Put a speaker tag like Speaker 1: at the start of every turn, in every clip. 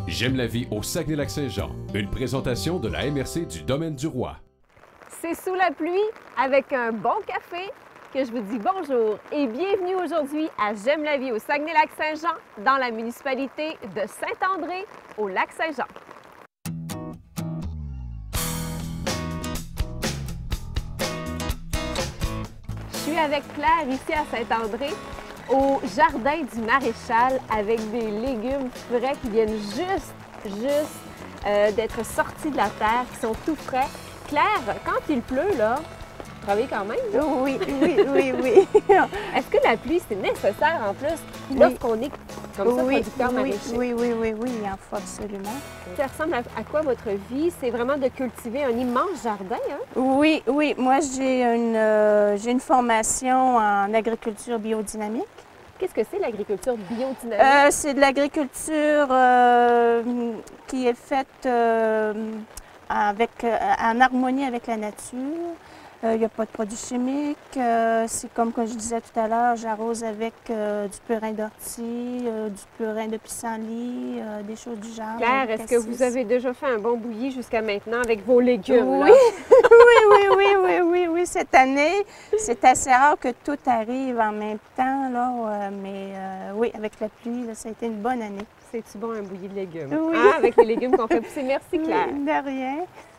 Speaker 1: J'aime la vie au Saguenay-Lac-Saint-Jean, une présentation de la MRC du Domaine du Roi.
Speaker 2: C'est sous la pluie avec un bon café que je vous dis bonjour et bienvenue aujourd'hui à J'aime la vie au Saguenay-Lac-Saint-Jean dans la municipalité de Saint-André au Lac-Saint-Jean. Je suis avec Claire ici à Saint-André au jardin du Maréchal avec des légumes frais qui viennent juste d'être sortis de la terre, qui sont tout frais. Claire, quand il pleut, là, vous travaillez quand même? Là?
Speaker 3: Oui.
Speaker 2: Est-ce que la pluie, c'est nécessaire en plus lorsqu'on est comme ça, producteur maraîcher?
Speaker 3: Oui, il en faut absolument.
Speaker 2: Ça ressemble à quoi votre vie? C'est vraiment de cultiver un immense jardin, hein?
Speaker 3: Oui. Moi, j'ai une formation en agriculture biodynamique.
Speaker 2: Qu'est-ce que c'est l'agriculture biodynamique?
Speaker 3: C'est de l'agriculture qui est faite en harmonie avec la nature. Il n'y a pas de produits chimiques. C'est comme je disais tout à l'heure, j'arrose avec du purin d'ortie, du purin de pissenlit, des choses du genre.
Speaker 2: Claire, est-ce que vous avez déjà fait un bon bouilli jusqu'à maintenant avec vos légumes?
Speaker 3: Oui, oui. Cette année, c'est assez rare que tout arrive en même temps, là, mais oui, avec la pluie, là, ça a été une bonne année.
Speaker 2: C'est-tu bon un bouilli de légumes?
Speaker 3: Oui.
Speaker 2: Hein, avec les légumes qu'on fait pousser. Merci, Claire.
Speaker 3: Oui, de rien.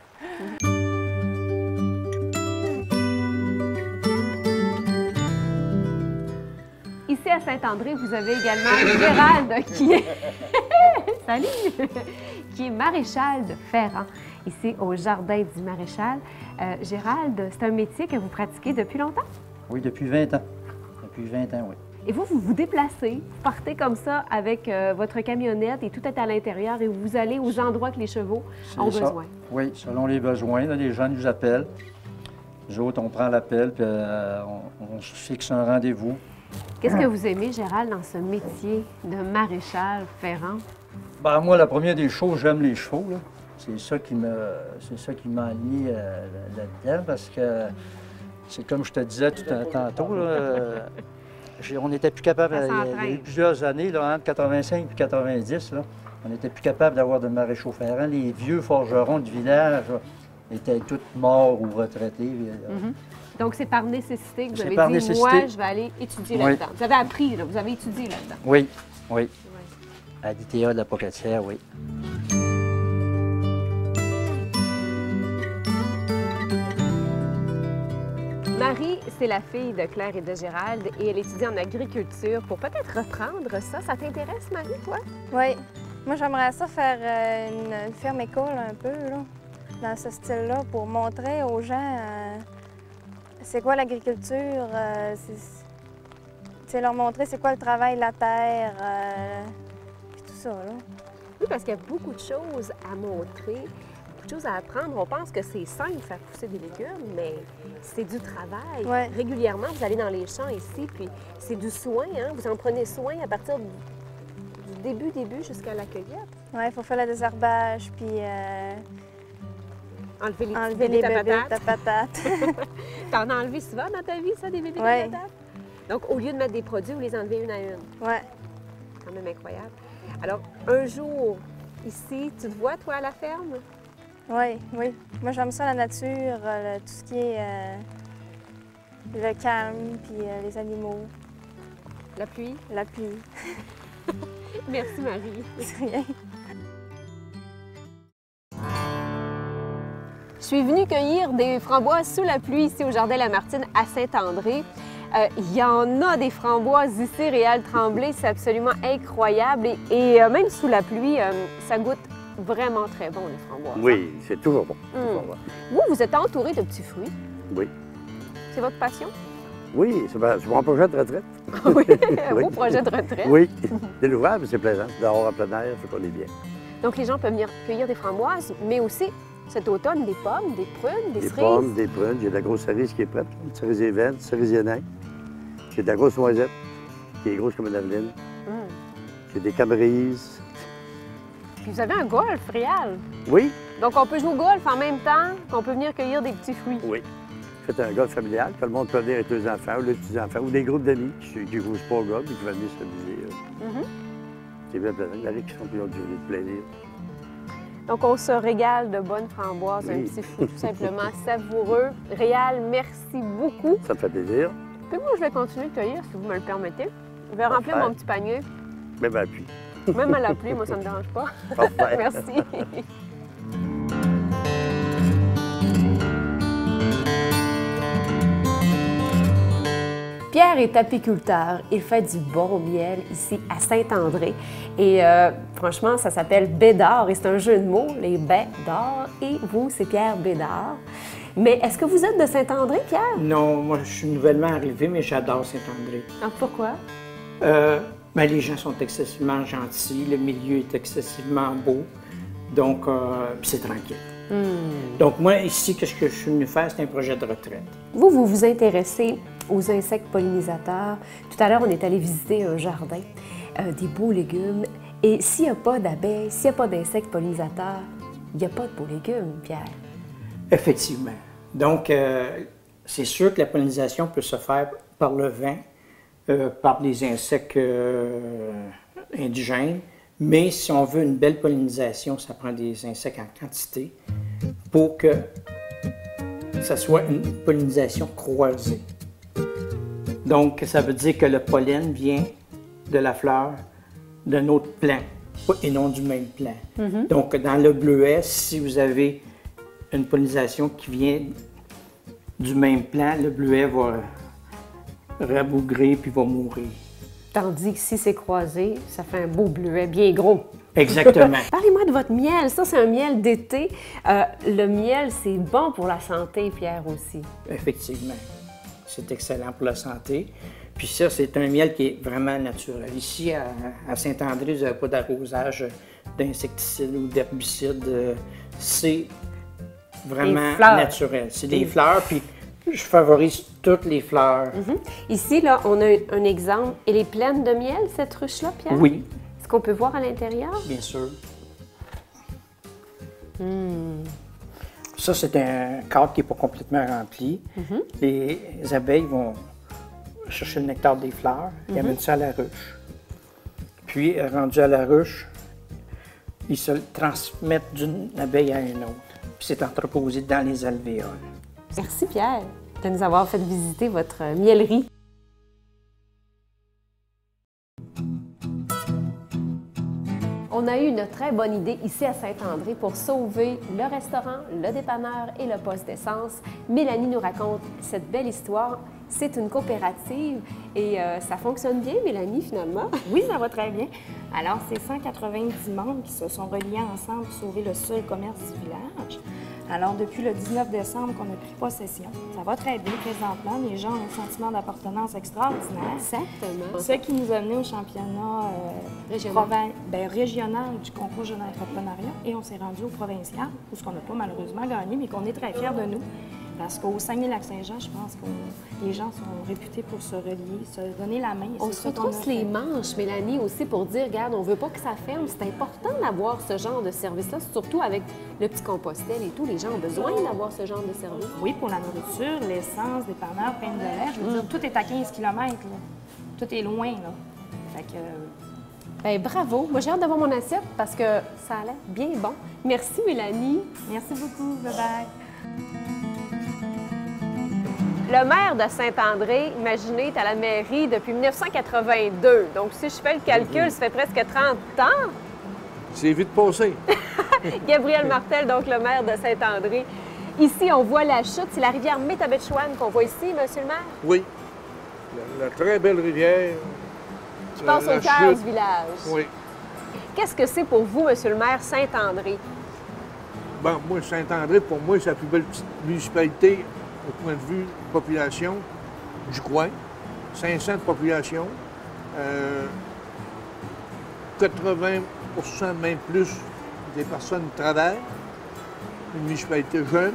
Speaker 2: Ici à Saint-André, vous avez également Gérald qui est Salut! Qui est maréchal de Ferrand, ici au Jardin du Maréchal. Gérald, c'est un métier que vous pratiquez depuis longtemps?
Speaker 4: Oui, depuis 20 ans. Depuis 20 ans, oui.
Speaker 2: Et vous vous déplacez, vous partez comme ça avec votre camionnette et tout est à l'intérieur et vous allez aux endroits que les chevaux ont besoin.
Speaker 4: Oui, selon les besoins. Là, les gens nous appellent. Nous autres, on prend l'appel puis on se fixe un rendez-vous.
Speaker 2: Qu'est-ce que vous aimez, Gérald, dans ce métier de maréchal Ferrand?
Speaker 4: Ben, moi, la première des choses, j'aime les chevaux. C'est ça qui m'a aligné là-dedans parce que c'est comme je te disais tantôt. Là, on n'était plus capable, il y a eu plusieurs années, là, entre 85 et 90, là, on n'était plus capable d'avoir de maréchaux ferrants. Les vieux forgerons du village là, étaient tous morts ou retraités.
Speaker 2: Donc, c'est par nécessité que vous avez
Speaker 4: par
Speaker 2: dit,
Speaker 4: nécessité.
Speaker 2: moi, je vais aller étudier là-dedans. Vous avez appris, là, vous avez étudié là-dedans.
Speaker 4: Oui. À l'ITA de la Pocatière, oui.
Speaker 2: Marie, c'est la fille de Claire et de Gérald et elle étudie en agriculture. Pour peut-être reprendre ça, ça t'intéresse, Marie, toi?
Speaker 5: Oui. Moi, j'aimerais ça faire une ferme-école un peu, là, dans ce style-là, pour montrer aux gens c'est quoi l'agriculture, leur montrer c'est quoi le travail de la terre, puis tout ça, là.
Speaker 2: Oui, parce qu'il y a beaucoup de choses à montrer, beaucoup de choses à apprendre. On pense que c'est simple de faire pousser des légumes, mais c'est du travail.
Speaker 5: Ouais.
Speaker 2: Régulièrement, vous allez dans les champs ici, puis c'est du soin, hein? Vous en prenez soin à partir du début jusqu'à la cueillette.
Speaker 5: Oui, il faut faire le désherbage, puis
Speaker 2: enlever
Speaker 5: les
Speaker 2: bébés
Speaker 5: bébites de patates.
Speaker 2: T'en as enlevé souvent dans ta vie, ça, des bébés de patates? Donc, au lieu de mettre des produits, vous les enlevez une à une.
Speaker 5: Oui.
Speaker 2: C'est quand même incroyable. Alors, un jour, ici, tu te vois, toi, à la ferme?
Speaker 5: Oui. Moi, j'aime ça, la nature, tout ce qui est le calme, puis les animaux.
Speaker 2: La pluie?
Speaker 5: La pluie.
Speaker 2: Merci, Marie.
Speaker 5: C'est rien.
Speaker 2: Je suis venue cueillir des framboises sous la pluie ici au Jardin Lamartine à Saint-André. Il y en a des framboises ici, Réal Tremblay, c'est absolument incroyable. Et même sous la pluie, ça goûte vraiment très bon, les framboises.
Speaker 6: Oui, c'est toujours bon.
Speaker 2: Vous êtes entouré de petits fruits.
Speaker 6: Oui.
Speaker 2: C'est votre passion?
Speaker 6: Oui, c'est mon projet de retraite.
Speaker 2: Oui, un beau projet de retraite.
Speaker 6: Oui, c'est l'ouvrage, mais c'est plaisant. Dehors en plein air, c'est qu'on est bien.
Speaker 2: Donc, les gens peuvent venir cueillir des framboises, mais aussi, cet automne, des pommes, des prunes, des cerises.
Speaker 6: Des pommes, des prunes. J'ai de la grosse cerise qui est prête. Une cerisier verte, une cerisier nain. J'ai de la grosse noisette, qui est grosse comme une aveline. J'ai des camerises.
Speaker 2: Puis vous avez un golf, Réal.
Speaker 6: Oui.
Speaker 2: Donc, on peut jouer au golf en même temps qu'on peut venir cueillir des petits fruits.
Speaker 6: Oui. Faites un golf familial. Tout le monde peut venir avec deux enfants ou les petits-enfants ou des groupes d'amis qui ne jouent pas au golf et qui veulent venir s'amuser. C'est bien plaisant. La récréation, puis du plaisir.
Speaker 2: Donc, on se régale de bonnes framboises, un petit fruit tout simplement savoureux. Réal, merci beaucoup.
Speaker 6: Ça me fait plaisir.
Speaker 2: Puis moi, je vais continuer de cueillir, si vous me le permettez. Je vais remplir mon petit panier.
Speaker 6: Même à l'appui.
Speaker 2: Même à la pluie, moi, ça ne me dérange pas.
Speaker 6: Parfait.
Speaker 2: Merci. Pierre est apiculteur. Il fait du bon miel ici à Saint-André. Et franchement, ça s'appelle Bédard et c'est un jeu de mots, les baies d'or. Et vous, c'est Pierre Bédard. Mais est-ce que vous êtes de Saint-André, Pierre?
Speaker 7: Non, moi, je suis nouvellement arrivé, mais j'adore Saint-André.
Speaker 2: Ah, pourquoi?
Speaker 7: Ben, les gens sont excessivement gentils, le milieu est excessivement beau, donc puis c'est tranquille. Donc moi, ici, qu'est-ce que je suis venu faire? C'est un projet de retraite.
Speaker 2: Vous vous intéressez aux insectes pollinisateurs. Tout à l'heure, on est allé visiter un jardin, des beaux légumes. Et s'il n'y a pas d'abeilles, s'il n'y a pas d'insectes pollinisateurs, il n'y a pas de beaux légumes, Pierre.
Speaker 7: Effectivement. Donc, c'est sûr que la pollinisation peut se faire par le vent, par des insectes indigènes, mais si on veut une belle pollinisation, ça prend des insectes en quantité pour que ça soit une pollinisation croisée. Donc, ça veut dire que le pollen vient de la fleur d'un autre plant et non du même plant. Donc, dans le bleuet, si vous avez une pollinisation qui vient du même plant, le bleuet va rabougrir puis va mourir.
Speaker 2: Tandis que si c'est croisé, ça fait un beau bleuet bien gros.
Speaker 7: Exactement.
Speaker 2: Parlez-moi de votre miel. Ça, c'est un miel d'été. Le miel, c'est bon pour la santé, Pierre, aussi.
Speaker 7: Effectivement. C'est excellent pour la santé. Puis ça, c'est un miel qui est vraiment naturel. Ici, à Saint-André, vous n'avez pas d'arrosage d'insecticides ou d'herbicides. C'est vraiment naturel. C'est des fleurs, puis je favorise toutes les fleurs.
Speaker 2: Ici, là, on a un exemple. Elle est pleine de miel, cette ruche-là, Pierre?
Speaker 7: Oui.
Speaker 2: Est-ce qu'on peut voir à l'intérieur?
Speaker 7: Bien sûr. Ça, c'est un cadre qui n'est pas complètement rempli. Les abeilles vont chercher le nectar des fleurs et amènent ça à la ruche. Puis, rendu à la ruche, ils se le transmettent d'une abeille à une autre. Puis, c'est entreposé dans les alvéoles.
Speaker 2: Merci, Pierre, de nous avoir fait visiter votre mielerie. On a eu une très bonne idée ici à Saint-André pour sauver le restaurant, le dépanneur et le poste d'essence. Mélanie nous raconte cette belle histoire. C'est une coopérative et ça fonctionne bien, Mélanie, finalement.
Speaker 8: Oui, ça va très bien. Alors, c'est 190 membres qui se sont reliés ensemble pour sauver le seul commerce du village. Alors, depuis le 19 décembre qu'on a pris possession, ça va très bien présentement. Les gens ont un sentiment d'appartenance extraordinaire.
Speaker 2: Exactement.
Speaker 8: Ce qui nous a amené au championnat régional du concours jeune entrepreneuriat et on s'est rendu au provincial, où ce qu'on n'a pas malheureusement gagné, mais qu'on est très fiers de nous. Parce qu'au Saguenay-Lac-Saint-Jean, je pense que les gens sont réputés pour se relier, se donner la main.
Speaker 2: On se retrousse les manches, Mélanie, aussi pour dire, regarde, on veut pas que ça ferme. C'est important d'avoir ce genre de service-là, surtout avec le petit compostel et tout. Les gens ont besoin d'avoir ce genre de service.
Speaker 8: Oui, pour la nourriture, l'essence, les dépanneurs, pain de lait. Je veux dire, tout est à 15 km, là. Tout est loin, là. Fait que...
Speaker 2: Bien, bravo. Moi, j'ai hâte d'avoir mon assiette parce que ça a l'air bien bon. Merci, Mélanie.
Speaker 8: Merci beaucoup. Bye-bye.
Speaker 2: Le maire de Saint-André, imaginez, est à la mairie depuis 1982. Donc, si je fais le calcul, ça fait presque 30 ans.
Speaker 9: C'est vite passé.
Speaker 2: Gabriel Martel, donc le maire de Saint-André. Ici, on voit la chute. C'est la rivière Métabetchouane qu'on voit ici, monsieur le maire?
Speaker 9: Oui. La très belle rivière.
Speaker 2: Qui passe au cœur du village.
Speaker 9: Oui.
Speaker 2: Qu'est-ce que c'est pour vous, monsieur le maire, Saint-André?
Speaker 9: Bon, moi, Saint-André, pour moi, c'est la plus belle petite municipalité au point de vue population du coin. 500 de population. 80 même plus des personnes travaillent. Une municipalité jeune.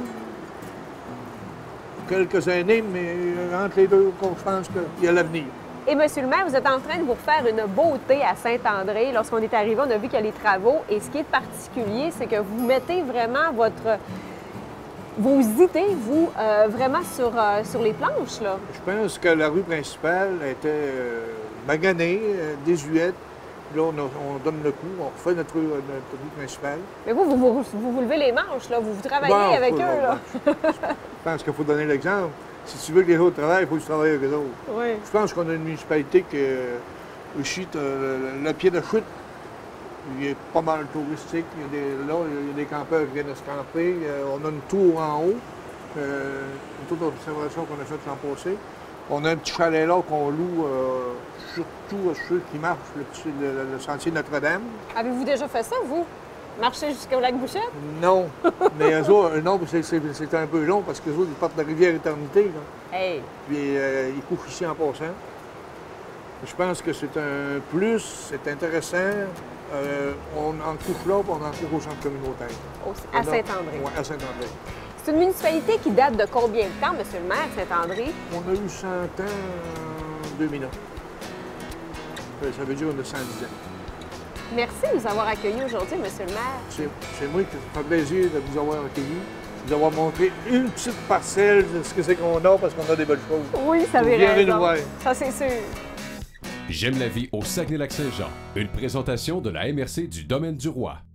Speaker 9: Quelques années, mais entre les deux, je pense qu'il y a l'avenir.
Speaker 2: Et monsieur le maire, vous êtes en train de vous refaire une beauté à Saint-André. Lorsqu'on est arrivé, on a vu qu'il y a les travaux. Et ce qui est particulier, c'est que vous mettez vraiment vos idées, vous, vraiment sur les planches, là.
Speaker 9: Je pense que la rue principale était maganée, désuète. Puis là, on donne le coup, on refait notre rue principale.
Speaker 2: Mais vous levez les manches, là. Vous travaillez avec eux, là.
Speaker 9: Je pense qu'il faut donner l'exemple. Si tu veux que les autres travaillent, il faut que tu travailles avec eux autres.
Speaker 2: Oui.
Speaker 9: Je pense qu'on a une municipalité que, ici, le pied de chute, il est pas mal touristique. Il y a des campeurs qui viennent se camper. On a une tour en haut, une tour d'observation qu'on a faite l'an passé. On a un petit chalet là qu'on loue surtout à ceux qui marchent le sentier Notre-Dame.
Speaker 2: Avez-vous déjà fait ça, vous? Marcher jusqu'au lac Bouchette?
Speaker 9: Non. Mais eux autres, non, c'est un peu long parce qu'eux autres, ils partent de la rivière Éternité. Là.
Speaker 2: Hey!
Speaker 9: Puis ils couchent ici en passant. Je pense que c'est un plus, c'est intéressant. On en couche là, puis on en couche au centre communautaire.
Speaker 2: À Saint-André.
Speaker 9: Oui, à Saint-André.
Speaker 2: C'est une municipalité qui date de combien de temps, Monsieur le maire, Saint-André?
Speaker 9: On a eu 100 ans en 2001. Ça veut dire qu'on a 110 ans.
Speaker 2: Merci de nous avoir accueillis aujourd'hui, Monsieur le maire.
Speaker 9: C'est moi qui me fait plaisir de vous avoir accueillis, de vous avoir montré une petite parcelle de ce que c'est qu'on a, parce qu'on a des belles choses.
Speaker 2: Oui, ça avait
Speaker 9: Viendrez
Speaker 2: raison.
Speaker 9: nous voir.
Speaker 2: Ça, c'est sûr.
Speaker 1: J'aime la vie au Saguenay-Lac-Saint-Jean. Une présentation de la MRC du Domaine du Roi.